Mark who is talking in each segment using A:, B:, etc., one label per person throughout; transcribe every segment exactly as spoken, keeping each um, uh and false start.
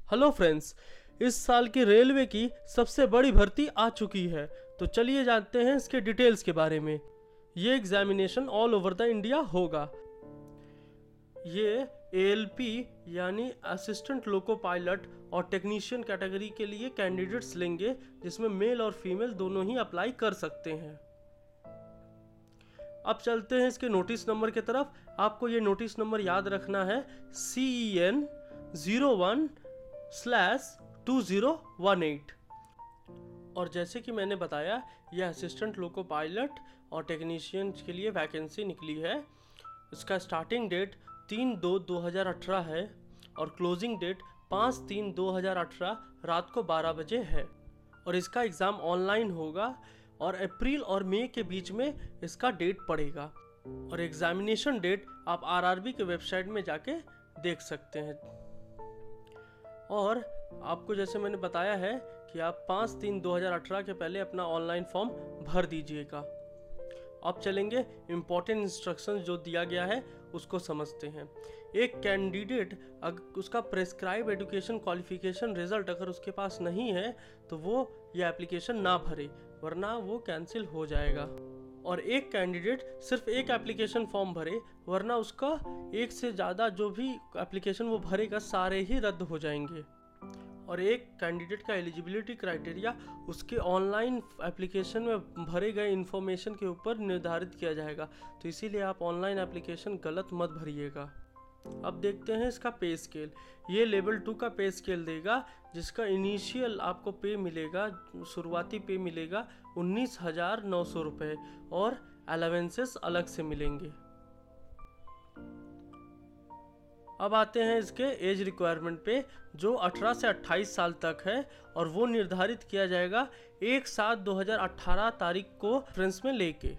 A: Hello friends, इस साल की रेलवे की सबसे बड़ी भर्ती आ चुकी है। तो चलिए जानते हैं इसके डिटेल्स के बारे में। ये examination all over the India होगा। ये ए एल पी यानी असिस्टेंट लोको पायलट और टेक्नीशियन कैटेगरी के लिए कैंडिडेट्स लेंगे, जिसमें मेल और फीमेल दोनों ही अप्लाई कर सकते हैं। अब चलते हैं इसके नोटिस नंबर की तरफ। आपको ये नोटिस नंबर याद रखना है C E N zero one slash two zero one eight. और जैसे कि मैंने बताया, यह असिस्टेंट लोको पायलट और टेक्नीशियन के लिए वैकेंसी निकली है। इसका स्टार्टिंग डेट तीन दो दो हज़ार अठारह है और क्लोजिंग डेट पाँच तीन दो हज़ार अठारह रात को बारह बजे है। और इसका एग्ज़ाम ऑनलाइन होगा और अप्रैल और मई के बीच में इसका डेट पड़ेगा। और एग्जामिनेशन डेट आप आर आर बी के वेबसाइट में जाके देख सकते हैं। और आपको जैसे मैंने बताया है कि आप पाँच तीन दो हज़ार अठारह के पहले अपना ऑनलाइन फॉर्म भर दीजिएगा। अब चलेंगे इम्पोर्टेंट इंस्ट्रक्शंस जो दिया गया है उसको समझते हैं। एक कैंडिडेट अगर उसका प्रेस्क्राइब एजुकेशन क्वालिफिकेशन रिजल्ट अगर उसके पास नहीं है तो वो ये एप्लीकेशन ना भरे, वरना वो कैंसिल हो जाएगा। और एक कैंडिडेट सिर्फ एक एप्लीकेशन फॉर्म भरे, वरना उसका एक से ज़्यादा जो भी एप्लीकेशन वो भरेगा सारे ही रद्द हो जाएंगे। और एक कैंडिडेट का एलिजिबिलिटी क्राइटेरिया उसके ऑनलाइन एप्लीकेशन में भरे गए इन्फॉर्मेशन के ऊपर निर्धारित किया जाएगा, तो इसीलिए आप ऑनलाइन एप्लीकेशन गलत मत भरिएगा। अब देखते हैं इसका पे स्केल। ये लेवल टू का पे स्केल देगा, जिसका इनिशियल आपको पे मिलेगा, शुरुआती पे मिलेगा उन्नीस हज़ार नौ सौ रुपये और अलावेंसेस अलग से मिलेंगे। अब आते हैं इसके एज रिक्वायरमेंट पे, जो अठारह से अट्ठाईस साल तक है और वो निर्धारित किया जाएगा एक सात दो हज़ार अठारह तारीख को रेफरेंस में लेके।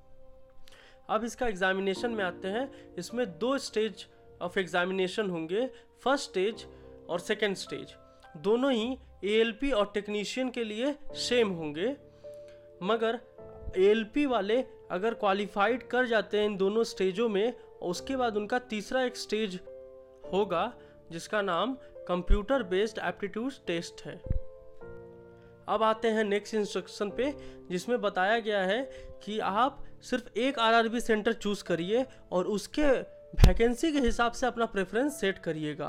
A: अब इसका एग्जामिनेशन में आते हैं। इसमें दो स्टेज ऑफ एग्जामिनेशन होंगे, फर्स्ट स्टेज और सेकेंड स्टेज। दोनों ही ए एल पी और टेक्नीशियन के लिए सेम होंगे, मगर ए एल पी वाले अगर क्वालिफाइड कर जाते हैं इन दोनों स्टेजों में, उसके बाद उनका तीसरा एक स्टेज होगा जिसका नाम कंप्यूटर बेस्ड एप्टीट्यूड टेस्ट है। अब आते हैं नेक्स्ट इंस्ट्रक्शन पे, जिसमें बताया गया है कि आप सिर्फ एक R R B centre choose करिए और उसके वैकेंसी के हिसाब से अपना प्रेफरेंस सेट करिएगा।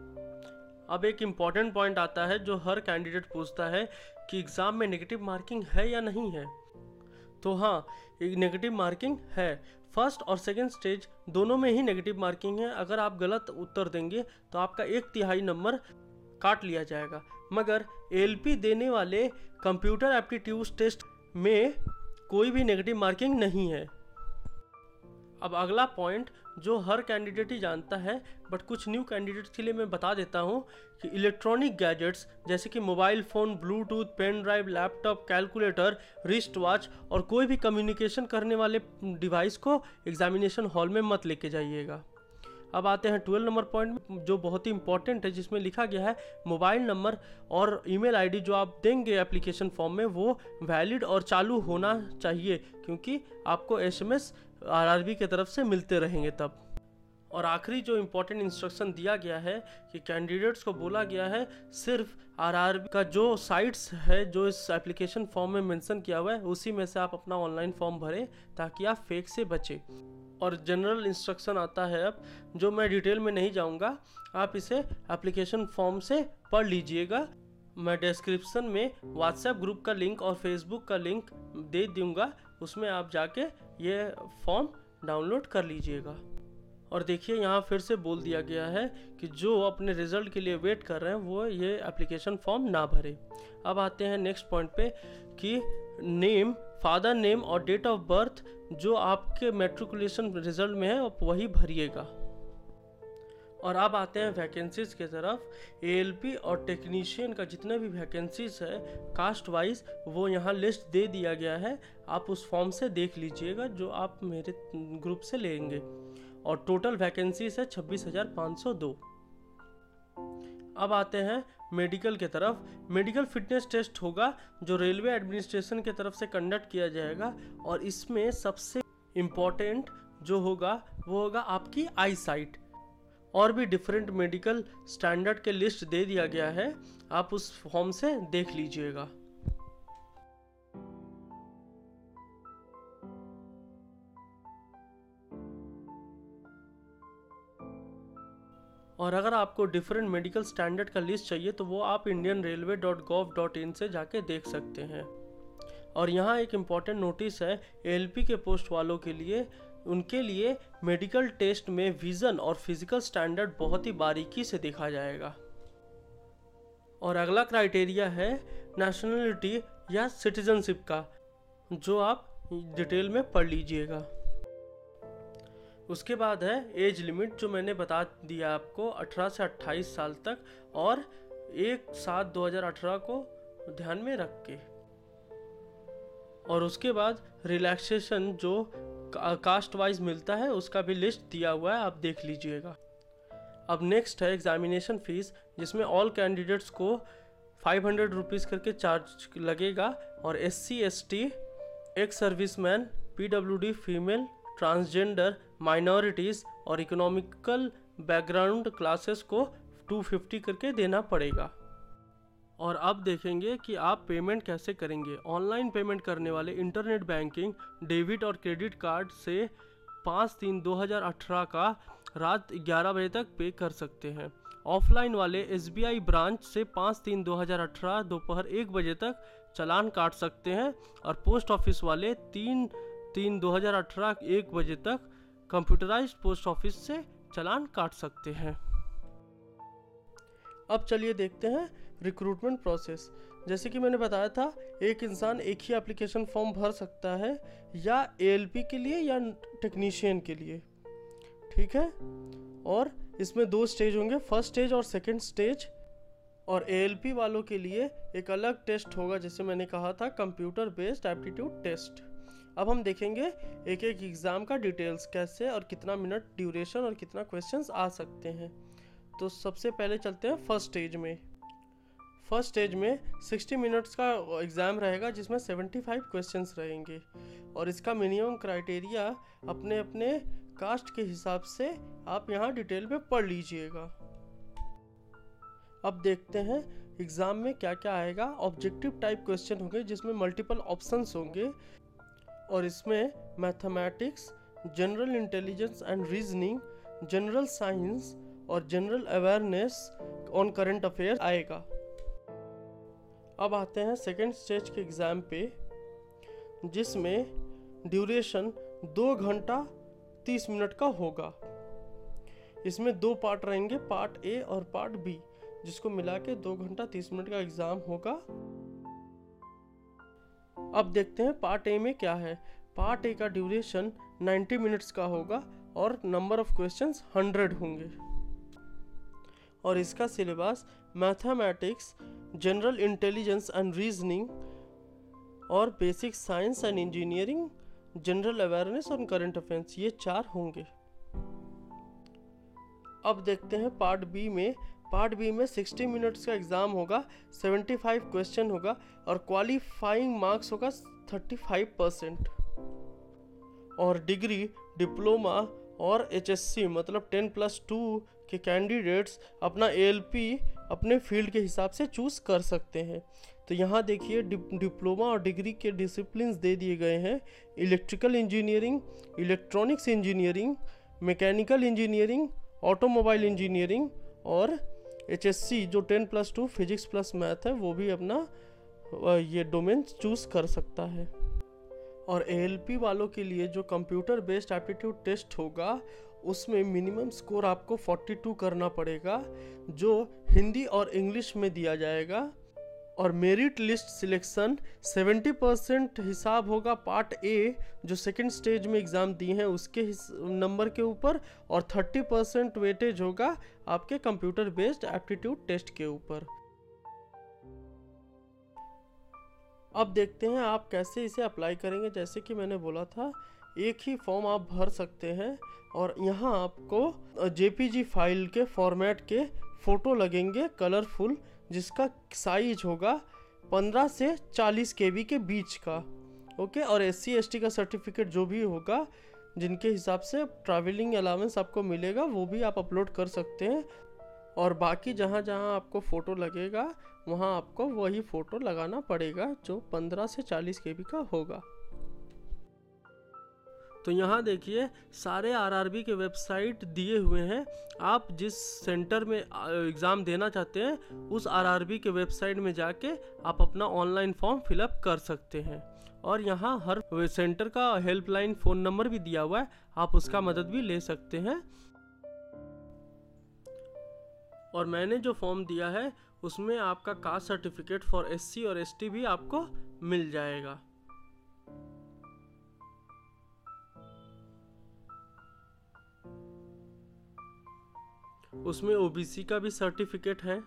A: अब एक इम्पॉर्टेंट पॉइंट आता है जो हर कैंडिडेट पूछता है कि एग्ज़ाम में नेगेटिव मार्किंग है या नहीं है। तो हाँ, एक नेगेटिव मार्किंग है। फर्स्ट और सेकंड स्टेज दोनों में ही नेगेटिव मार्किंग है। अगर आप गलत उत्तर देंगे तो आपका एक तिहाई नंबर काट लिया जाएगा, मगर ए एल पी देने वाले कंप्यूटर एप्टीट्यूड टेस्ट में कोई भी नेगेटिव मार्किंग नहीं है। अब अगला पॉइंट जो हर कैंडिडेट ही जानता है, बट कुछ न्यू कैंडिडेट्स के लिए मैं बता देता हूँ कि इलेक्ट्रॉनिक गैजेट्स जैसे कि mobile phone, Bluetooth, pen drive, laptop, calculator, wrist watch और कोई भी कम्युनिकेशन करने वाले डिवाइस को एग्जामिनेशन हॉल में मत लेके जाइएगा। अब आते हैं ट्वेल्व नंबर पॉइंट में, जो बहुत ही इंपॉर्टेंट है, जिसमें लिखा गया है मोबाइल नंबर और ईमेल आईडी जो आप देंगे एप्लीकेशन फॉर्म में वो वैलिड और चालू होना चाहिए, क्योंकि आपको S M S R R B की तरफ से मिलते रहेंगे तब। और आखिरी जो इम्पोर्टेंट इंस्ट्रक्शन दिया गया है कि कैंडिडेट्स को बोला गया है सिर्फ आर आर बी का जो साइट्स है जो इस एप्लीकेशन फॉर्म में मेंशन किया हुआ है उसी में से आप अपना ऑनलाइन फॉर्म भरें, ताकि आप फेक से बचें। और जनरल इंस्ट्रक्शन आता है अब, जो मैं डिटेल में नहीं जाऊंगा, आप इसे एप्लीकेशन फॉर्म से पढ़ लीजिएगा। मैं डिस्क्रिप्शन में व्हाट्सएप ग्रुप का लिंक और फेसबुक का लिंक दे दूंगा, उसमें आप जाके ये फॉर्म डाउनलोड कर लीजिएगा। और देखिए यहाँ फिर से बोल दिया गया है कि जो अपने रिजल्ट के लिए वेट कर रहे हैं वो ये एप्लीकेशन फॉर्म ना भरे। अब आते हैं नेक्स्ट पॉइंट पे कि नेम, फादर नेम और डेट ऑफ बर्थ जो आपके मैट्रिकुलेशन रिजल्ट में है आप वही भरिएगा। और अब आते हैं वैकेंसीज की तरफ। ए एल पी और टेक्नीशियन का जितने भी वैकेंसीज है कास्ट वाइज वो यहाँ लिस्ट दे दिया गया है, आप उस फॉर्म से देख लीजिएगा जो आप मेरे ग्रुप से लेंगे। और टोटल वैकेंसीज है छब्बीस हज़ार पाँच सौ दो। अब आते हैं मेडिकल की तरफ। मेडिकल फिटनेस टेस्ट होगा जो रेलवे एडमिनिस्ट्रेशन की तरफ से कंडक्ट किया जाएगा, और इसमें सबसे इम्पॉर्टेंट जो होगा वो होगा आपकी आई साइट। और भी डिफरेंट मेडिकल स्टैंडर्ड के लिस्ट दे दिया गया है, आप उस फॉर्म से देख लीजिएगा। और अगर आपको डिफरेंट मेडिकल स्टैंडर्ड का लिस्ट चाहिए तो वो आप Indian railway dot gov dot in से जाके देख सकते हैं। और यहाँ एक इम्पॉर्टेंट नोटिस है एएलपी के पोस्ट वालों के लिए, उनके लिए मेडिकल टेस्ट में विज़न और फिजिकल स्टैंडर्ड बहुत ही बारीकी से देखा जाएगा। और अगला क्राइटेरिया है नेशनलिटी या सिटीजनशिप का, जो आप डिटेल में पढ़ लीजिएगा। उसके बाद है एज लिमिट, जो मैंने बता दिया आपको, अठारह से अट्ठाईस साल तक और एक सात दो हज़ार अठारह को ध्यान में रख के। और उसके बाद रिलैक्सेशन जो कास्ट वाइज मिलता है उसका भी लिस्ट दिया हुआ है, आप देख लीजिएगा। अब नेक्स्ट है एग्जामिनेशन फीस, जिसमें ऑल कैंडिडेट्स को फाइव हंड्रेड रुपीज़ करके चार्ज लगेगा और S C S T, ex serviceman, P W D, female, transgender, minorities और इकोनॉमिकल बैकग्राउंड क्लासेस को टू फिफ्टी करके देना पड़ेगा। और अब देखेंगे कि आप पेमेंट कैसे करेंगे। ऑनलाइन पेमेंट करने वाले इंटरनेट बैंकिंग, डेबिट और क्रेडिट कार्ड से पाँच तीन दो हज़ार अठारह का रात ग्यारह बजे तक पे कर सकते हैं। ऑफलाइन वाले एस बी आई ब्रांच से पाँच तीन दो हज़ार अठारह दोपहर एक बजे तक चालान काट सकते हैं। और पोस्ट ऑफिस वाले तीन तीन दो हज़ार अठारह एक बजे तक कंप्यूटराइज्ड पोस्ट ऑफिस से चालान काट सकते हैं। अब चलिए देखते हैं रिक्रूटमेंट प्रोसेस। जैसे कि मैंने बताया था, एक इंसान एक ही एप्लीकेशन फॉर्म भर सकता है, या एएलपी के लिए या टेक्नीशियन के लिए, ठीक है। और इसमें दो स्टेज होंगे, फर्स्ट स्टेज और सेकंड स्टेज। और एएलपी वालों के लिए एक अलग टेस्ट होगा, जैसे मैंने कहा था, कंप्यूटर बेस्ड एप्टीट्यूड टेस्ट। अब हम देखेंगे एक एक एग्ज़ाम का डिटेल्स, कैसे और कितना मिनट ड्यूरेशन और कितना क्वेश्चंस आ सकते हैं। तो सबसे पहले चलते हैं फर्स्ट स्टेज में। फर्स्ट स्टेज में साठ मिनट्स का एग्ज़ाम रहेगा, जिसमें पचहत्तर क्वेश्चंस रहेंगे। और इसका मिनिमम क्राइटेरिया अपने अपने कास्ट के हिसाब से आप यहाँ डिटेल में पढ़ लीजिएगा। अब देखते हैं एग्ज़ाम में क्या क्या आएगा। ऑब्जेक्टिव टाइप क्वेश्चन होंगे, जिसमें मल्टीपल ऑप्शंस होंगे। और इसमें mathematics, general intelligence and reasoning, general science और general awareness on current affairs आएगा। अब आते हैं सेकेंड स्टेज के एग्ज़ाम पे, जिसमें ड्यूरेशन दो घंटा तीस मिनट का होगा। इसमें दो पार्ट रहेंगे, पार्ट ए और पार्ट बी, जिसको मिला के दो घंटा तीस मिनट का एग्ज़ाम होगा। अब देखते हैं पार्ट ए में क्या है। पार्ट ए का ड्यूरेशन नब्बे मिनट्स का होगा और नंबर ऑफ क्वेश्चंस हंड्रेड होंगे। और इसका syllabus mathematics, general intelligence and reasoning और basic science and engineering, general awareness और करंट अफेयर्स, ये चार होंगे। अब देखते हैं पार्ट बी में। पार्ट बी में साठ मिनट्स का एग्ज़ाम होगा, पचहत्तर क्वेश्चन होगा और क्वालिफाइंग मार्क्स होगा पैंतीस परसेंट। और डिग्री, डिप्लोमा और एचएससी मतलब टेन प्लस टू के कैंडिडेट्स अपना एएलपी अपने फील्ड के हिसाब से चूज़ कर सकते हैं। तो यहाँ देखिए डिप्लोमा और डिग्री के डिसिप्लिन्स दे दिए गए हैं। Electrical engineering, electronics engineering, mechanical engineering, automobile engineering और एचएससी जो ten plus two physics plus math है, वो भी अपना ये डोमेन चूज़ कर सकता है। और एएलपी वालों के लिए जो कंप्यूटर बेस्ड एप्टीट्यूड टेस्ट होगा, उसमें मिनिमम स्कोर आपको बयालीस करना पड़ेगा, जो हिंदी और इंग्लिश में दिया जाएगा। और मेरिट लिस्ट सिलेक्शन सत्तर परसेंट हिसाब होगा पार्ट ए, जो सेकंड स्टेज में एग्ज़ाम दिए हैं उसके नंबर के ऊपर, और तीस परसेंट वेटेज होगा आपके कंप्यूटर बेस्ड एप्टीट्यूड टेस्ट के ऊपर। अब देखते हैं आप कैसे इसे अप्लाई करेंगे। जैसे कि मैंने बोला था, एक ही फॉर्म आप भर सकते हैं और यहाँ आपको जेपीजी फाइल के फॉर्मेट के फ़ोटो लगेंगे कलरफुल, जिसका साइज होगा पंद्रह से चालीस केबी के बीच का, ओके। और एससी एसटी का सर्टिफिकेट जो भी होगा, जिनके हिसाब से ट्रैवलिंग अलाउंस आपको मिलेगा वो भी आप अपलोड कर सकते हैं। और बाकी जहाँ जहाँ आपको फ़ोटो लगेगा वहाँ आपको वही फ़ोटो लगाना पड़ेगा जो पंद्रह से चालीस के बी का होगा। तो यहाँ देखिए सारे आरआरबी के वेबसाइट दिए हुए हैं। आप जिस सेंटर में एग्ज़ाम देना चाहते हैं उस आरआरबी के वेबसाइट में जाके आप अपना ऑनलाइन फॉर्म फिलअप कर सकते हैं। और यहाँ हर सेंटर का हेल्पलाइन फ़ोन नंबर भी दिया हुआ है, आप उसका मदद भी ले सकते हैं। और मैंने जो फॉर्म दिया है उसमें आपका कास्ट सर्टिफिकेट फॉर एससी और एसटी भी आपको मिल जाएगा। उसमें ओबीसी का भी सर्टिफिकेट है।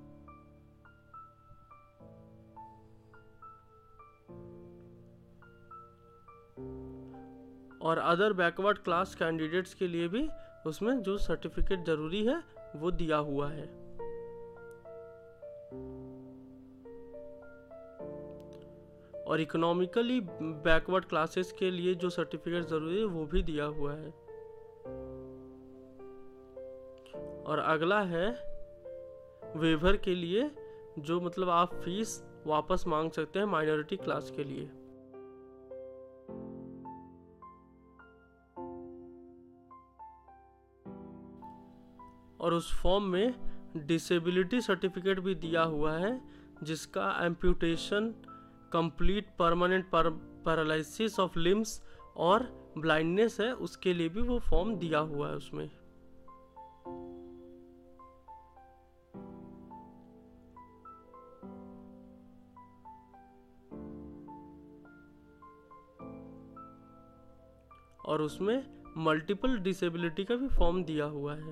A: और अदर बैकवर्ड क्लास कैंडिडेट्स के लिए भी उसमें जो सर्टिफिकेट जरूरी है वो दिया हुआ है। और इकोनॉमिकली बैकवर्ड क्लासेस के लिए जो सर्टिफिकेट जरूरी है वो भी दिया हुआ है। और अगला है वेवर के लिए, जो मतलब आप फीस वापस मांग सकते हैं माइनॉरिटी क्लास के लिए। और उस फॉर्म में डिसेबिलिटी सर्टिफिकेट भी दिया हुआ है जिसका amputation, complete permanent paralysis of limbs और ब्लाइंडनेस है, उसके लिए भी वो फॉर्म दिया हुआ है उसमें। और उसमें मल्टीपल डिसेबिलिटी का भी फॉर्म दिया हुआ है।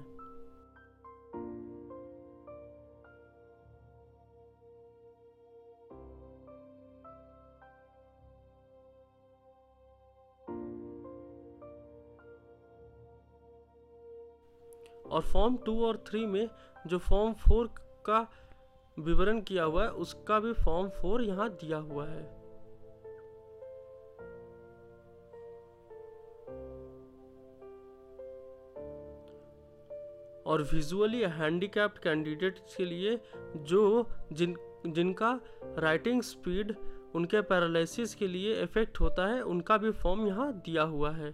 A: और फॉर्म टू और थ्री में जो फॉर्म फोर का विवरण किया हुआ है उसका भी फॉर्म फोर यहाँ दिया हुआ है। और विजुअली हैंडीकैप्ड कैंडिडेट्स के लिए जो जिन जिनका राइटिंग स्पीड उनके पैरालिसिस के लिए इफेक्ट होता है उनका भी फॉर्म यहाँ दिया हुआ है।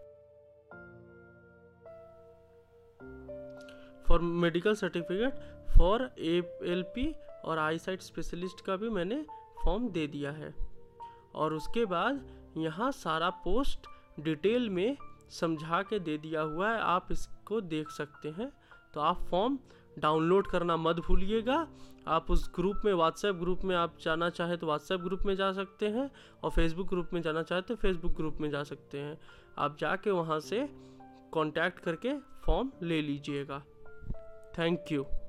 A: For medical certificate for ALP और आई साइट स्पेशलिस्ट का भी मैंने फॉर्म दे दिया है। और उसके बाद यहाँ सारा पोस्ट डिटेल में समझा के दे दिया हुआ है, आप इसको देख सकते हैं। तो आप फॉर्म डाउनलोड करना मत भूलिएगा। आप उस ग्रुप में, व्हाट्सएप ग्रुप में आप जाना चाहे तो व्हाट्सएप ग्रुप में जा सकते हैं, और फेसबुक ग्रुप में जाना चाहे तो फेसबुक ग्रुप में जा सकते हैं। आप जाके वहाँ से कांटेक्ट करके फॉर्म ले लीजिएगा। Thank you.